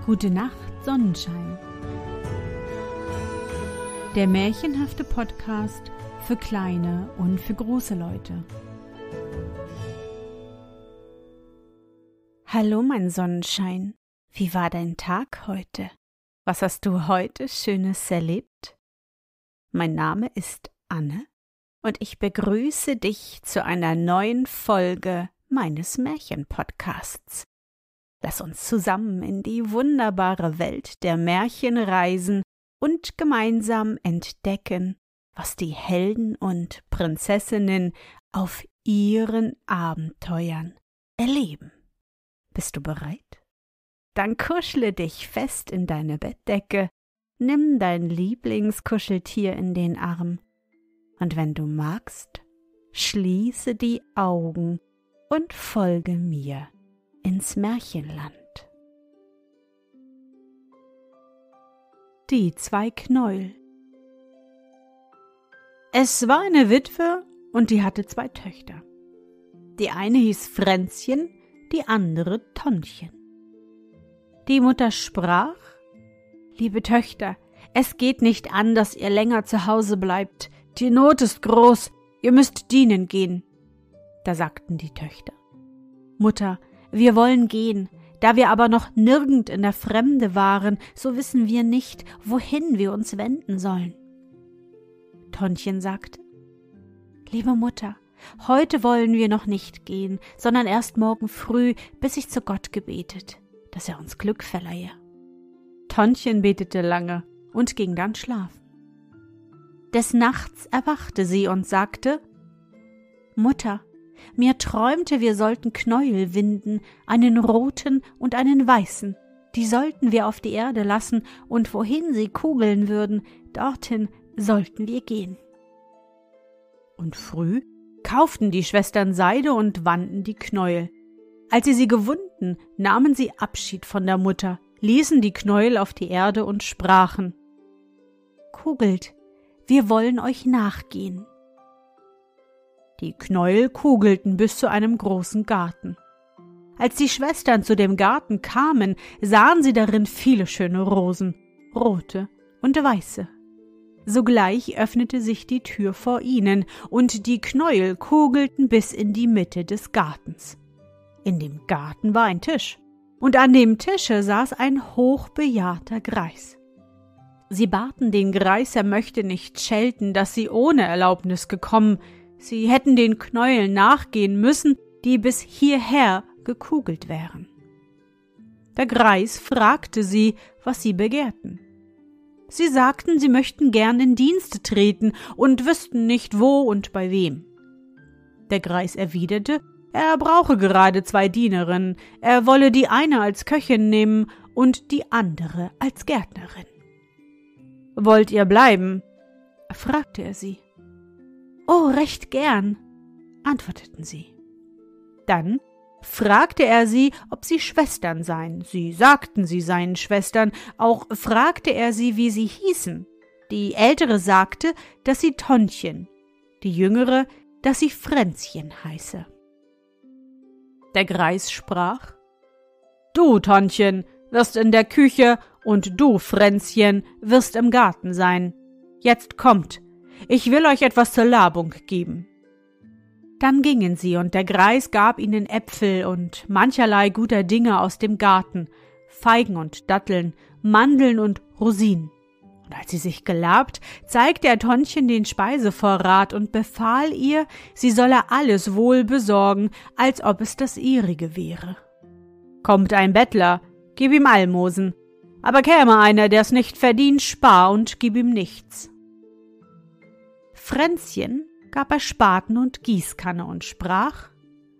Gute Nacht, Sonnenschein. Der märchenhafte Podcast für kleine und für große Leute. Hallo, mein Sonnenschein. Wie war dein Tag heute? Was hast du heute Schönes erlebt? Mein Name ist Anne und ich begrüße dich zu einer neuen Folge meines Märchenpodcasts. Lass uns zusammen in die wunderbare Welt der Märchen reisen und gemeinsam entdecken, was die Helden und Prinzessinnen auf ihren Abenteuern erleben. Bist du bereit? Dann kuschle dich fest in deine Bettdecke, nimm dein Lieblingskuscheltier in den Arm und wenn du magst, schließe die Augen und folge mir ins Märchenland. Die 2 Knäuel. Es war eine Witwe und die hatte 2 Töchter. Die eine hieß Fränzchen, die andere Tonnchen. Die Mutter sprach: »Liebe Töchter, es geht nicht an, dass ihr länger zu Hause bleibt. Die Not ist groß, ihr müsst dienen gehen.« Da sagten die Töchter: »Mutter, wir wollen gehen. Da wir aber noch nirgend in der Fremde waren, so wissen wir nicht, wohin wir uns wenden sollen.« Tonnchen sagte: »Liebe Mutter, heute wollen wir noch nicht gehen, sondern erst morgen früh, bis ich zu Gott gebetet, dass er uns Glück verleihe.« Tonnchen betete lange und ging dann schlafen. Des Nachts erwachte sie und sagte: »Mutter, mir träumte, wir sollten Knäuel winden, einen roten und einen weißen. Die sollten wir auf die Erde lassen, und wohin sie kugeln würden, dorthin sollten wir gehen.« Und früh kauften die Schwestern Seide und wanden die Knäuel. Als sie gewunden, nahmen sie Abschied von der Mutter, ließen die Knäuel auf die Erde und sprachen: »Kugelt, wir wollen euch nachgehen.« Die Knäuel kugelten bis zu einem großen Garten. Als die Schwestern zu dem Garten kamen, sahen sie darin viele schöne Rosen, rote und weiße. Sogleich öffnete sich die Tür vor ihnen, und die Knäuel kugelten bis in die Mitte des Gartens. In dem Garten war ein Tisch, und an dem Tische saß ein hochbejahrter Greis. Sie baten den Greis, er möchte nicht schelten, dass sie ohne Erlaubnis gekommen. Sie hätten den Knäueln nachgehen müssen, die bis hierher gekugelt wären. Der Greis fragte sie, was sie begehrten. Sie sagten, sie möchten gern in Dienste treten und wüssten nicht, wo und bei wem. Der Greis erwiderte, er brauche gerade 2 Dienerinnen, er wolle die eine als Köchin nehmen und die andere als Gärtnerin. »Wollt ihr bleiben?« fragte er sie. »Oh, recht gern«, antworteten sie. Dann fragte er sie, ob sie Schwestern seien. Sie sagten, sie seien Schwestern. Auch fragte er sie, wie sie hießen. Die ältere sagte, dass sie Tonnchen, die jüngere, dass sie Fränzchen heiße. Der Greis sprach: »Du, Tonnchen, wirst in der Küche, und du, Fränzchen, wirst im Garten sein. Jetzt kommt, ich will euch etwas zur Labung geben.« Dann gingen sie, und der Greis gab ihnen Äpfel und mancherlei guter Dinge aus dem Garten, Feigen und Datteln, Mandeln und Rosinen. Und als sie sich gelabt, zeigte er Tonnchen den Speisevorrat und befahl ihr, sie solle alles wohl besorgen, als ob es das ihrige wäre. »Kommt ein Bettler, gib ihm Almosen, aber käme einer, der's nicht verdient, spar und gib ihm nichts.« Fränzchen gab er Spaten und Gießkanne und sprach: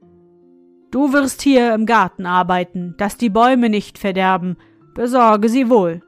»Du wirst hier im Garten arbeiten, dass die Bäume nicht verderben, besorge sie wohl.«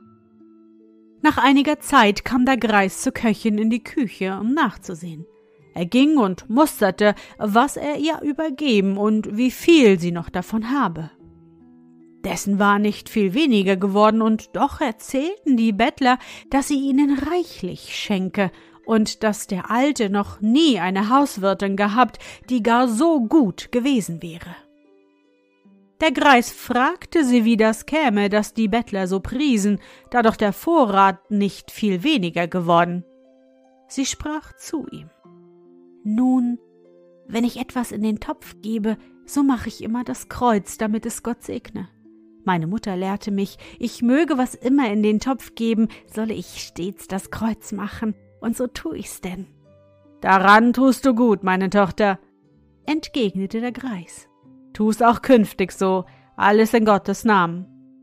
Nach einiger Zeit kam der Greis zur Köchin in die Küche, um nachzusehen. Er ging und musterte, was er ihr übergeben und wie viel sie noch davon habe. Dessen war nicht viel weniger geworden, und doch erzählten die Bettler, dass sie ihnen reichlich schenke und dass der Alte noch nie eine Hauswirtin gehabt, die gar so gut gewesen wäre. Der Greis fragte sie, wie das käme, dass die Bettler so priesen, da doch der Vorrat nicht viel weniger geworden. Sie sprach zu ihm: »Nun, wenn ich etwas in den Topf gebe, so mache ich immer das Kreuz, damit es Gott segne. Meine Mutter lehrte mich, ich möge was immer in den Topf geben, solle ich stets das Kreuz machen, und so tu ich's denn.« »Daran tust du gut, meine Tochter«, entgegnete der Greis. »Tu's auch künftig so, alles in Gottes Namen.«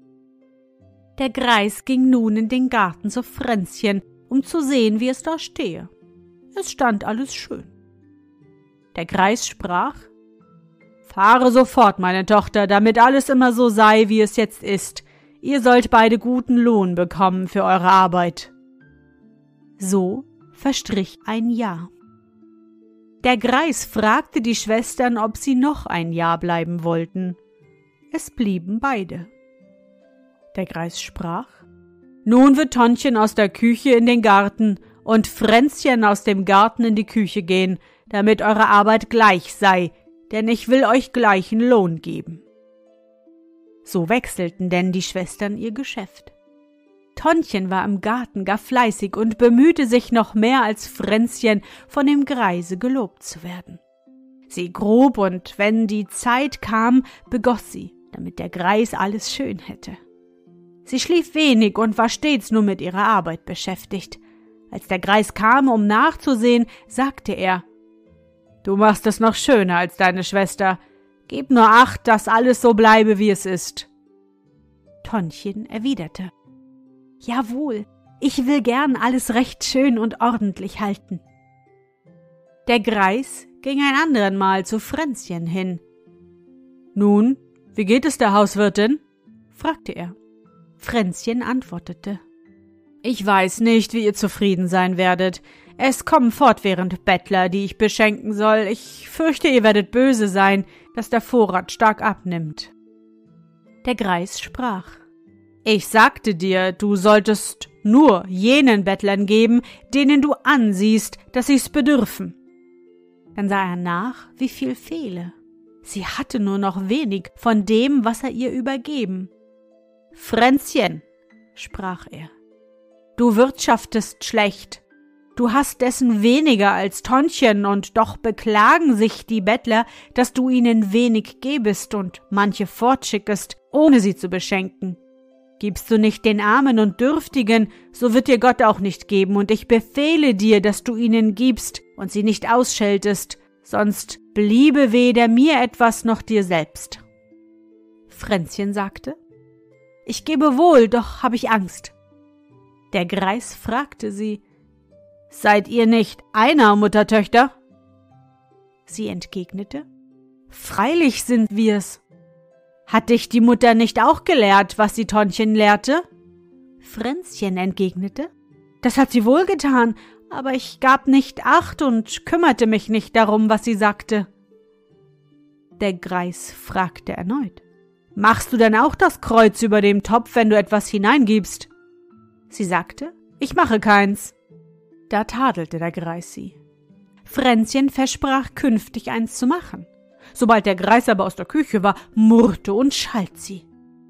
Der Greis ging nun in den Garten zu Fränzchen, um zu sehen, wie es da stehe. Es stand alles schön. Der Greis sprach: »Fahre sofort, meine Tochter, damit alles immer so sei, wie es jetzt ist. Ihr sollt beide guten Lohn bekommen für eure Arbeit.« So verstrich ein Jahr. Der Greis fragte die Schwestern, ob sie noch ein Jahr bleiben wollten. Es blieben beide. Der Greis sprach: »Nun wird Tonnchen aus der Küche in den Garten und Fränzchen aus dem Garten in die Küche gehen, damit eure Arbeit gleich sei, denn ich will euch gleichen Lohn geben.« So wechselten denn die Schwestern ihr Geschäft. Tonnchen war im Garten gar fleißig und bemühte sich noch mehr als Fränzchen, von dem Greise gelobt zu werden. Sie grub, und wenn die Zeit kam, begoss sie, damit der Greis alles schön hätte. Sie schlief wenig und war stets nur mit ihrer Arbeit beschäftigt. Als der Greis kam, um nachzusehen, sagte er: »Du machst es noch schöner als deine Schwester. Gib nur Acht, dass alles so bleibe, wie es ist.« Tonnchen erwiderte: »Jawohl, ich will gern alles recht schön und ordentlich halten.« Der Greis ging ein anderen Mal zu Fränzchen hin. »Nun, wie geht es der Hauswirtin?« fragte er. Fränzchen antwortete: »Ich weiß nicht, wie ihr zufrieden sein werdet. Es kommen fortwährend Bettler, die ich beschenken soll. Ich fürchte, ihr werdet böse sein, dass der Vorrat stark abnimmt.« Der Greis sprach: »Ich sagte dir, du solltest nur jenen Bettlern geben, denen du ansiehst, dass sie's bedürfen.« Dann sah er nach, wie viel fehle. Sie hatte nur noch wenig von dem, was er ihr übergeben. »Fränzchen«, sprach er, »du wirtschaftest schlecht. Du hast dessen weniger als Tonnchen, und doch beklagen sich die Bettler, dass du ihnen wenig gebest und manche fortschickest, ohne sie zu beschenken. Gibst du nicht den Armen und Dürftigen, so wird dir Gott auch nicht geben, und ich befehle dir, dass du ihnen gibst und sie nicht ausscheltest, sonst bliebe weder mir etwas noch dir selbst.« Fränzchen sagte: »Ich gebe wohl, doch hab ich Angst.« Der Greis fragte sie: »Seid ihr nicht einer, Muttertöchter?« Sie entgegnete: »Freilich sind wir's.« »Hat dich die Mutter nicht auch gelehrt, was sie Tonnchen lehrte?« Fränzchen entgegnete: »Das hat sie wohl getan, aber ich gab nicht Acht und kümmerte mich nicht darum, was sie sagte.« Der Greis fragte erneut: »Machst du denn auch das Kreuz über dem Topf, wenn du etwas hineingibst?« Sie sagte: »Ich mache keins.« Da tadelte der Greis sie. Fränzchen versprach künftig eins zu machen. Sobald der Greis aber aus der Küche war, murrte und schalt sie.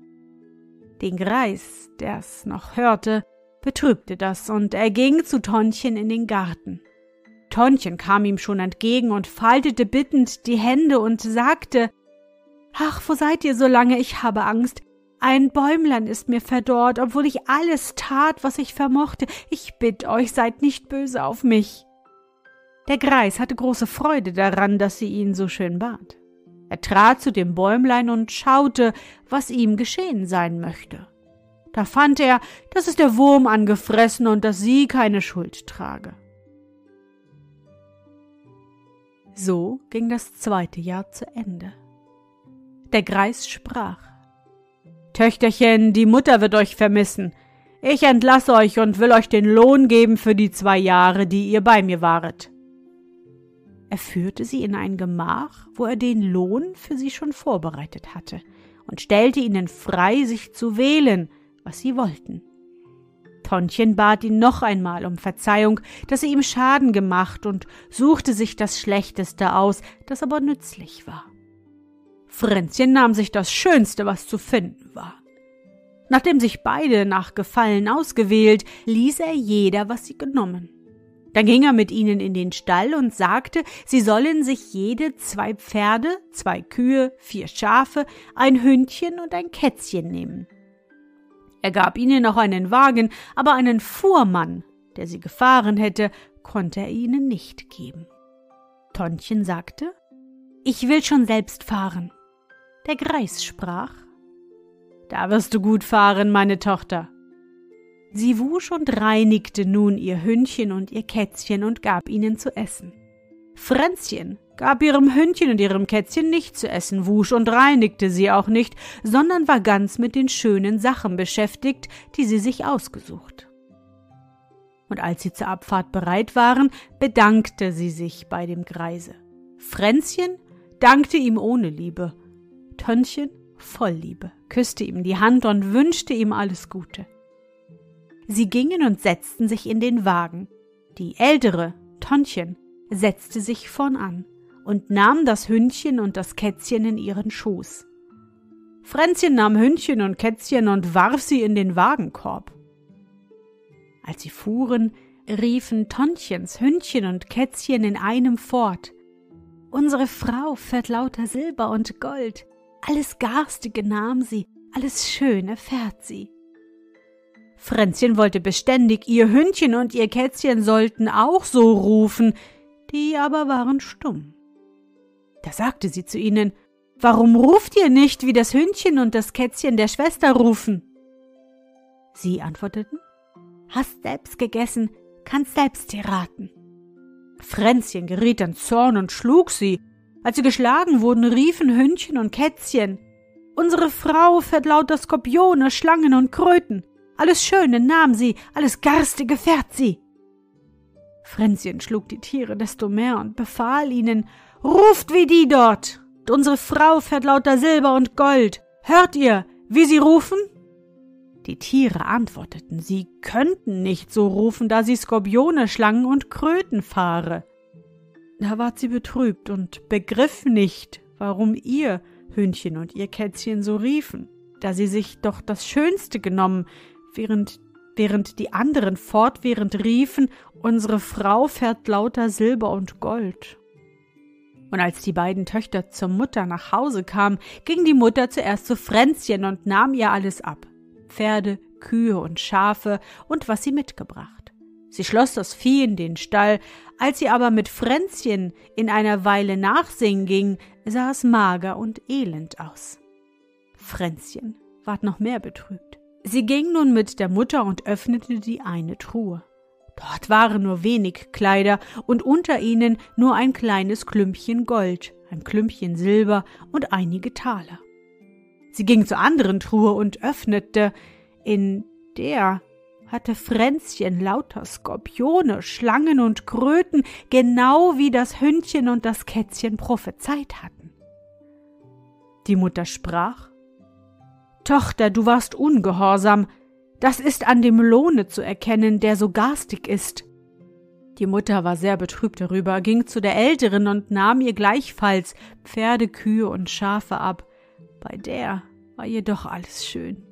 Den Greis, der's noch hörte, betrübte das, und er ging zu Tonnchen in den Garten. Tonnchen kam ihm schon entgegen und faltete bittend die Hände und sagte: »Ach, wo seid ihr so lange? Ich habe Angst. Ein Bäumlein ist mir verdorrt, obwohl ich alles tat, was ich vermochte. Ich bitt euch, seid nicht böse auf mich.« Der Greis hatte große Freude daran, dass sie ihn so schön bat. Er trat zu dem Bäumlein und schaute, was ihm geschehen sein möchte. Da fand er, dass es der Wurm angefressen und dass sie keine Schuld trage. So ging das 2. Jahr zu Ende. Der Greis sprach: »Töchterchen, die Mutter wird euch vermissen. Ich entlasse euch und will euch den Lohn geben für die 2 Jahre, die ihr bei mir waret.« Er führte sie in ein Gemach, wo er den Lohn für sie schon vorbereitet hatte, und stellte ihnen frei, sich zu wählen, was sie wollten. Tonnchen bat ihn noch einmal um Verzeihung, dass er ihm Schaden gemacht, und suchte sich das Schlechteste aus, das aber nützlich war. Fränzchen nahm sich das Schönste, was zu finden war. Nachdem sich beide nach Gefallen ausgewählt, ließ er jeder, was sie genommen. Dann ging er mit ihnen in den Stall und sagte, sie sollen sich jede 2 Pferde, 2 Kühe, 4 Schafe, ein Hündchen und ein Kätzchen nehmen. Er gab ihnen auch einen Wagen, aber einen Fuhrmann, der sie gefahren hätte, konnte er ihnen nicht geben. Tonnchen sagte, »Ich will schon selbst fahren.« Der Greis sprach, »Da wirst du gut fahren, meine Tochter.« Sie wusch und reinigte nun ihr Hündchen und ihr Kätzchen und gab ihnen zu essen. Fränzchen gab ihrem Hündchen und ihrem Kätzchen nicht zu essen, wusch und reinigte sie auch nicht, sondern war ganz mit den schönen Sachen beschäftigt, die sie sich ausgesucht. Und als sie zur Abfahrt bereit waren, bedankte sie sich bei dem Greise. Fränzchen dankte ihm ohne Liebe, Tonnchen voll Liebe, küsste ihm die Hand und wünschte ihm alles Gute. Sie gingen und setzten sich in den Wagen. Die ältere, Tonnchen, setzte sich vorn an und nahm das Hündchen und das Kätzchen in ihren Schoß. Fränzchen nahm Hündchen und Kätzchen und warf sie in den Wagenkorb. Als sie fuhren, riefen Tonnchens Hündchen und Kätzchen in einem fort: »Unsere Frau fährt lauter Silber und Gold, alles Garstige nahm sie, alles Schöne fährt sie.« Fränzchen wollte beständig, ihr Hündchen und ihr Kätzchen sollten auch so rufen, die aber waren stumm. Da sagte sie zu ihnen: »Warum ruft ihr nicht, wie das Hündchen und das Kätzchen der Schwester rufen?« Sie antworteten: »Hast selbst gegessen, kannst selbst dir raten.« Fränzchen geriet in Zorn und schlug sie. Als sie geschlagen wurden, riefen Hündchen und Kätzchen: »Unsere Frau fährt lauter Skorpione, Schlangen und Kröten. Alles Schöne nahm sie, alles Garstige fährt sie.« Fränzchen schlug die Tiere desto mehr und befahl ihnen: »Ruft wie die dort! Unsere Frau fährt lauter Silber und Gold. Hört ihr, wie sie rufen?« Die Tiere antworteten, sie könnten nicht so rufen, da sie Skorpione, Schlangen und Kröten fahre. Da ward sie betrübt und begriff nicht, warum ihr Hündchen und ihr Kätzchen so riefen, da sie sich doch das Schönste genommen, während die anderen fortwährend riefen: »Unsere Frau fährt lauter Silber und Gold.« Und als die beiden Töchter zur Mutter nach Hause kamen, ging die Mutter zuerst zu Fränzchen und nahm ihr alles ab: Pferde, Kühe und Schafe und was sie mitgebracht. Sie schloss das Vieh in den Stall. Als sie aber mit Fränzchen in einer Weile nachsehen ging, sah es mager und elend aus. Fränzchen ward noch mehr betrübt. Sie ging nun mit der Mutter und öffnete die eine Truhe. Dort waren nur wenig Kleider und unter ihnen nur ein kleines Klümpchen Gold, ein Klümpchen Silber und einige Taler. Sie ging zur anderen Truhe und öffnete. In der hatte Fränzchen lauter Skorpione, Schlangen und Kröten, genau wie das Hündchen und das Kätzchen prophezeit hatten. Die Mutter sprach: »Tochter, du warst ungehorsam. Das ist an dem Lohne zu erkennen, der so garstig ist.« Die Mutter war sehr betrübt darüber, ging zu der Älteren und nahm ihr gleichfalls Pferde, Kühe und Schafe ab. Bei der war jedoch alles schön.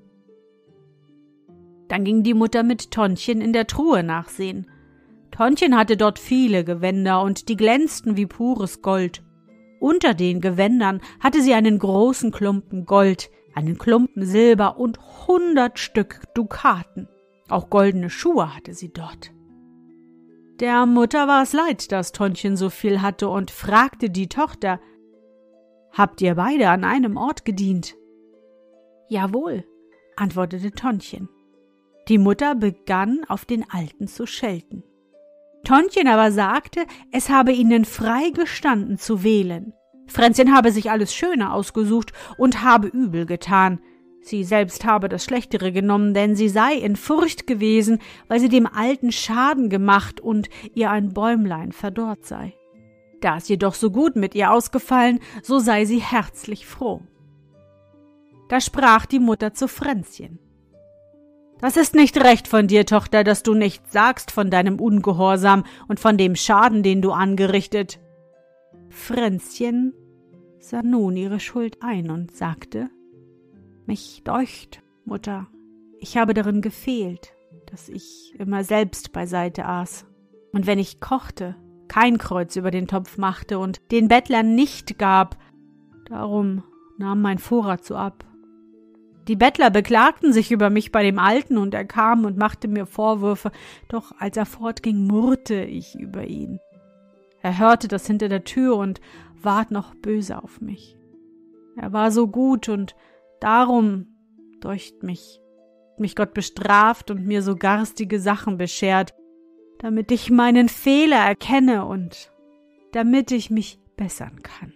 Dann ging die Mutter mit Tonnchen in der Truhe nachsehen. Tonnchen hatte dort viele Gewänder und die glänzten wie pures Gold. Unter den Gewändern hatte sie einen großen Klumpen Gold, einen Klumpen Silber und 100 Stück Dukaten. Auch goldene Schuhe hatte sie dort. Der Mutter war es leid, dass Tonnchen so viel hatte, und fragte die Tochter: »Habt ihr beide an einem Ort gedient?« »Jawohl«, antwortete Tonnchen. Die Mutter begann, auf den Alten zu schelten. Tonnchen aber sagte, es habe ihnen frei gestanden zu wählen. Fränzchen habe sich alles Schöne ausgesucht und habe übel getan. Sie selbst habe das Schlechtere genommen, denn sie sei in Furcht gewesen, weil sie dem Alten Schaden gemacht und ihr ein Bäumlein verdorrt sei. Da es jedoch so gut mit ihr ausgefallen, so sei sie herzlich froh. Da sprach die Mutter zu Fränzchen: »Das ist nicht recht von dir, Tochter, dass du nichts sagst von deinem Ungehorsam und von dem Schaden, den du angerichtet.« Fränzchen sah nun ihre Schuld ein und sagte: »Mich deucht, Mutter, ich habe darin gefehlt, dass ich immer selbst beiseite aß. Und wenn ich kochte, kein Kreuz über den Topf machte und den Bettlern nicht gab, darum nahm mein Vorrat so ab. Die Bettler beklagten sich über mich bei dem Alten, und er kam und machte mir Vorwürfe, doch als er fortging, murrte ich über ihn. Er hörte das hinter der Tür und ward noch böse auf mich. Er war so gut, und darum, deucht mich Gott bestraft und mir so garstige Sachen beschert, damit ich meinen Fehler erkenne und damit ich mich bessern kann.«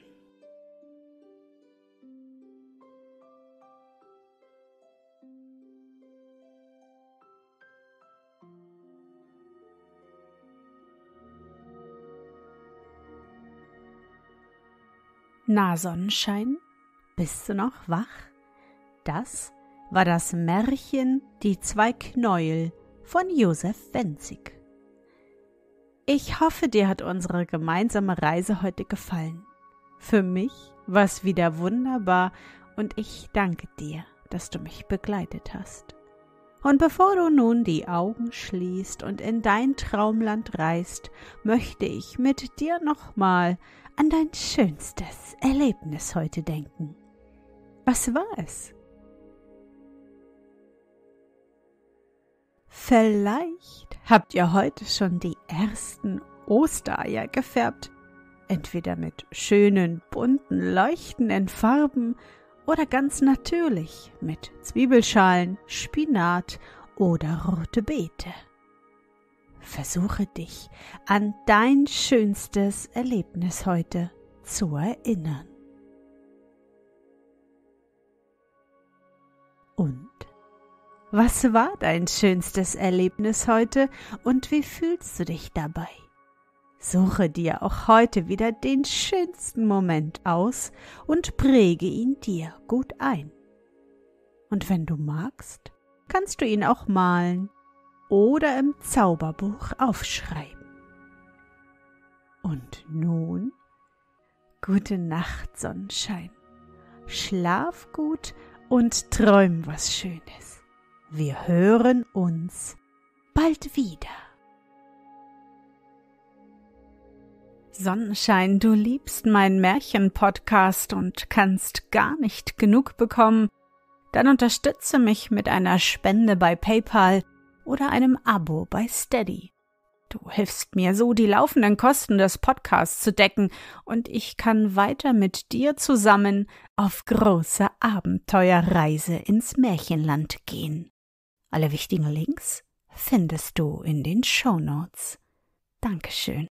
Na, Sonnenschein, bist du noch wach? Das war das Märchen »Die 2 Knäuel« von Josef Wenzig. Ich hoffe, dir hat unsere gemeinsame Reise heute gefallen. Für mich war es wieder wunderbar, und ich danke dir, dass du mich begleitet hast. Und bevor du nun die Augen schließt und in dein Traumland reist, möchte ich mit dir nochmal an dein schönstes Erlebnis heute denken. Was war es? Vielleicht habt ihr heute schon die ersten Ostereier gefärbt, entweder mit schönen, bunten, leuchtenden Farben oder ganz natürlich mit Zwiebelschalen, Spinat oder rote Beete. Versuche dich an dein schönstes Erlebnis heute zu erinnern. Und was war dein schönstes Erlebnis heute und wie fühlst du dich dabei? Suche dir auch heute wieder den schönsten Moment aus und präge ihn dir gut ein. Und wenn du magst, kannst du ihn auch malen oder im Zauberbuch aufschreiben. Und nun, gute Nacht, Sonnenschein. Schlaf gut und träum was Schönes. Wir hören uns bald wieder. Sonnenschein, du liebst meinen Märchen-Podcast und kannst gar nicht genug bekommen, dann unterstütze mich mit einer Spende bei PayPal oder einem Abo bei Steady. Du hilfst mir so, die laufenden Kosten des Podcasts zu decken, und ich kann weiter mit dir zusammen auf große Abenteuerreise ins Märchenland gehen. Alle wichtigen Links findest du in den Shownotes. Dankeschön.